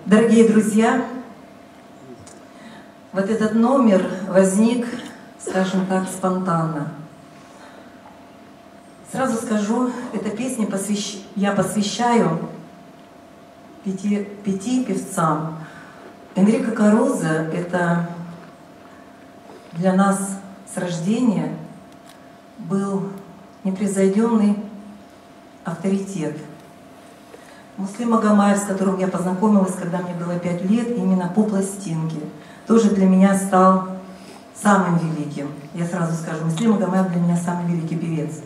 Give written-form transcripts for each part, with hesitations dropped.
Дорогие друзья, вот этот номер возник, скажем так, спонтанно. Сразу скажу, эта песня я посвящаю пяти певцам. Энрико Карузо — это для нас с рождения был непревзойденный авторитет. Муслим Магомаев, с которым я познакомилась, когда мне было 5 лет, именно по пластинке, тоже для меня стал самым великим. Я сразу скажу, Муслим Магомаев для меня самый великий певец.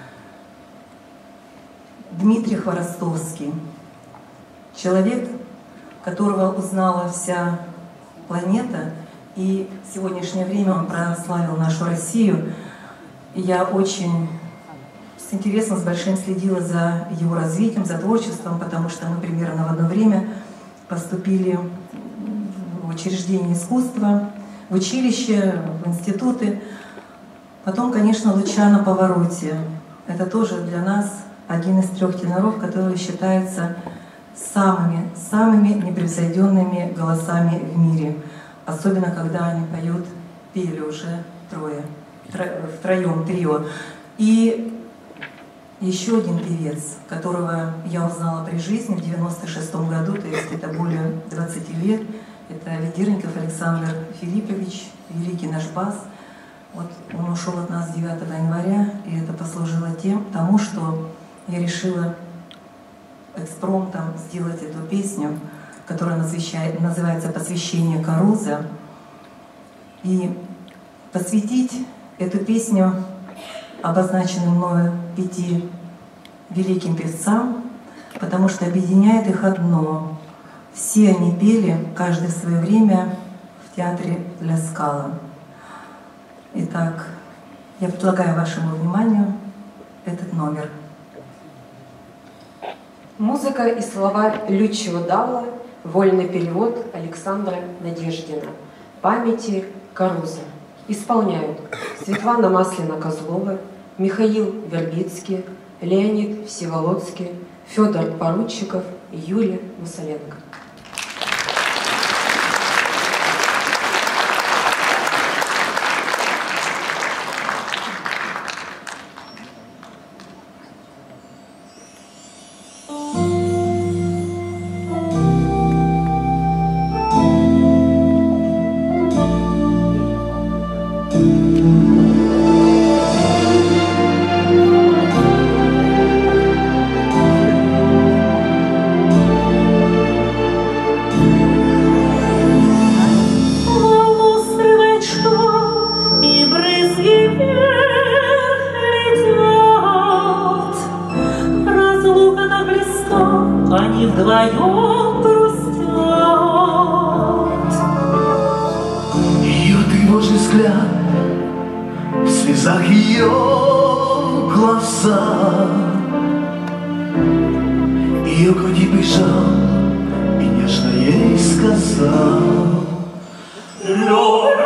Дмитрий Хворостовский, человек, которого узнала вся планета, и в сегодняшнее время он прославил нашу Россию. И я очень с интересом, с большим следила за его развитием, за творчеством, потому что мы примерно в одно время поступили в учреждение искусства, в училище, в институты. Потом, конечно, Лучано Паваротти. Это тоже для нас один из 3 теноров, которые считаются самыми непревзойденными голосами в мире. Особенно, когда они пели уже втроем, трио. И еще один певец, которого я узнала при жизни в 96-м году, то есть это более 20 лет, это Ведерников Александр Филиппович, великий наш бас. Вот он ушел от нас 9 января, и это послужило тому, что я решила экспромтом сделать эту песню, которая называется «Посвящение Карузо», и посвятить эту песню обозначенным мною 5 великим певцам, потому что объединяет их одно. Все они пели, каждый в свое время, в театре Ля Скала. Итак, я предлагаю вашему вниманию этот номер. Музыка и слова Лючио Далла, вольный перевод Александра Надеждина. Памяти Карузо. Исполняют Светлана Маслина-Козлова, Михаил Вербицкий, Леонид Всеволодский, Федор Поручиков и Юлия Масаленко. Они вдвоем грустят. Ее тревожный взгляд, в слезах ее глаза, ее к груди прижал и нежно ей сказал: люблю.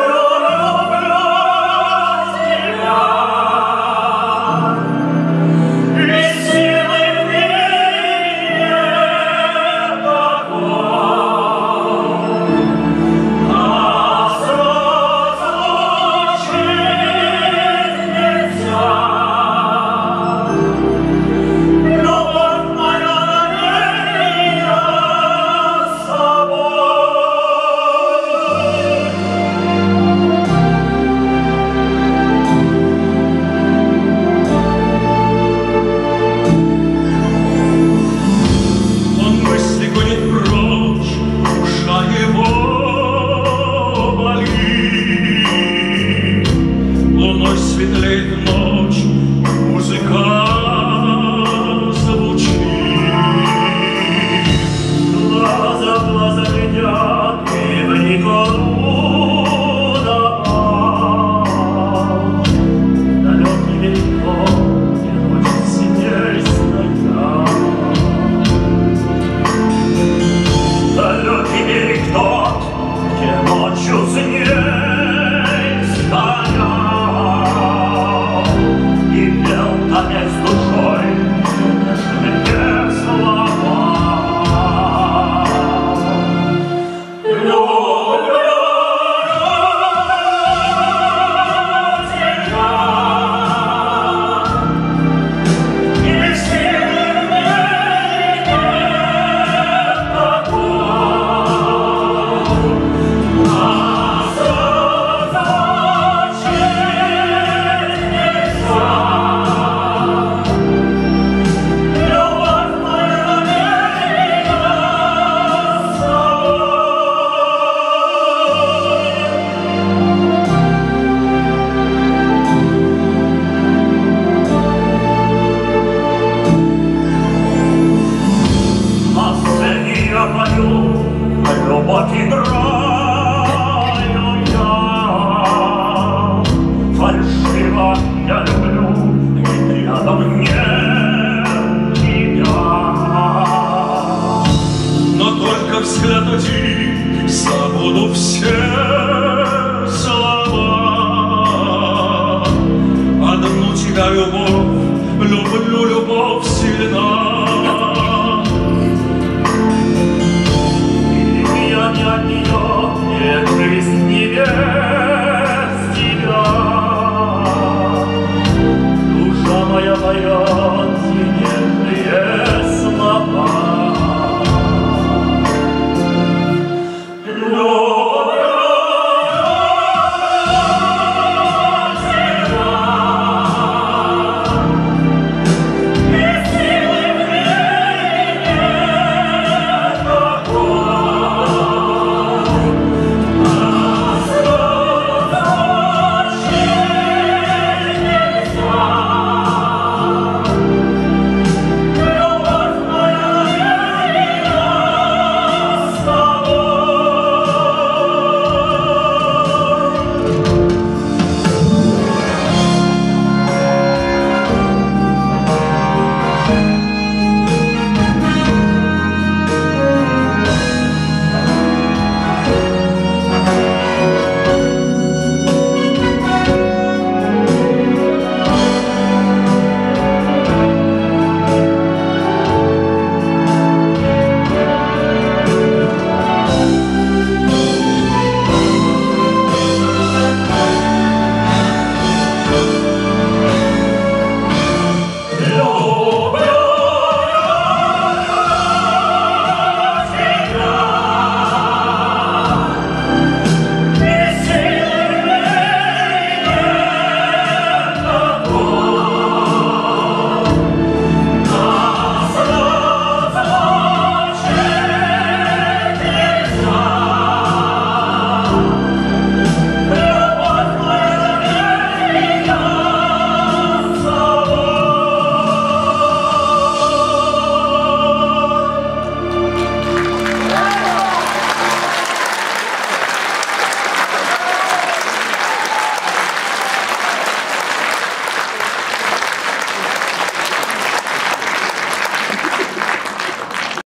святоти, забуду все слова. Одну тебя любовь